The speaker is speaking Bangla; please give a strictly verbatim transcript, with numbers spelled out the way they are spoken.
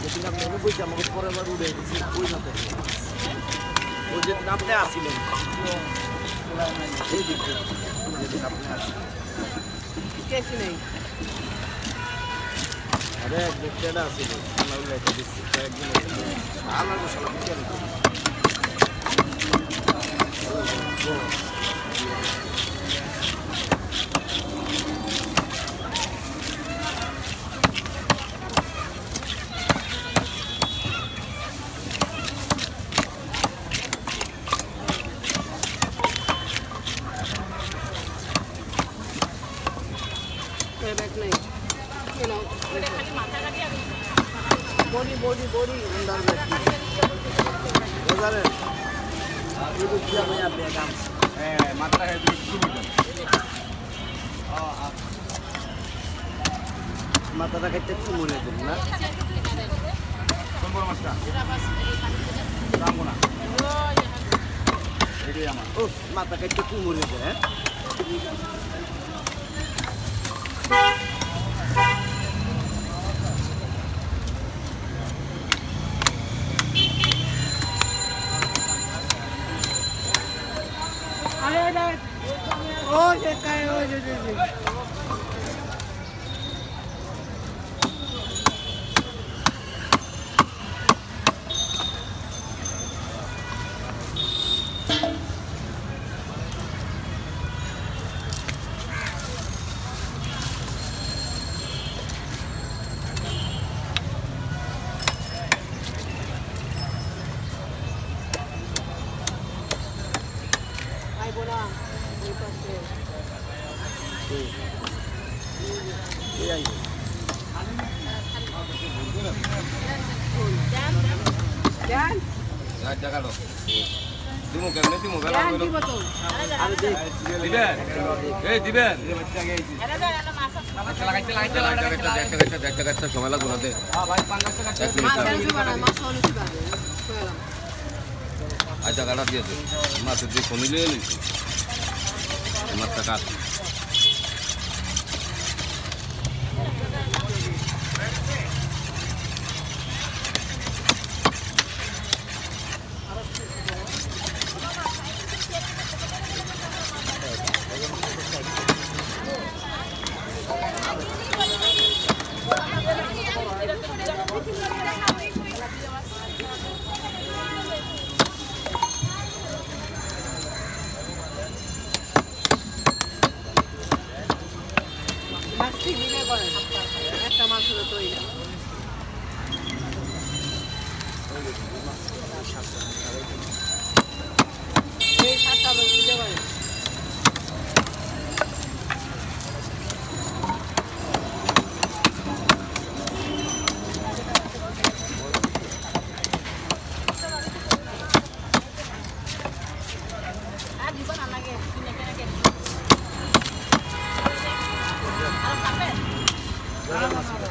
সেদিন আপনি বইতে আমাকে পরে আবার উড়ে গেছি ওই মাথায় ওই যেদিন আপনি আসিলেন এই দিকে যেদিন আপনি আসিলেন কেসি নেই আরে এক ব্যক্তিটা আসিল আমরা উল্লেখে দিচ্ছি কয়েকদিন আমার মশলা কেন বডি বডি বডি अंदर बैठी उधर है ये तो क्या मैं आप ये काम है मात्रा है तो किलोमीटर हां मात्रा का कितने किलोमीटर दिन ना कौन बोल मास्टर रामो ना रेडी आमा ओ मात्रा का कितने किलोमीटर है ओ ये काय ओ ये ये आई बोला ये पासे ये आई Dan Ya jaga lo. Dimu kan nanti mau galau Dan lo. di betul अरे देख Diben. Eh Diben. ये बच्चा गया जी ada ada masuk Kacala kacala kacala kacala kacala kacala kacala সময় লাগবে না তে। এক মিনিট mas লাগবে। dan juga mas solu juga Suela আচ্ছা কাটা দিয়ে দে। মাছ দিয়ে কমিলে নিছি। মাছটা কাট। Masih bine করেন একটা মাছ হলো তৈরি এই সাতটা লোক দিতে পারে আর দিব না লাগে কিনে কিনে কিনে আর কাপে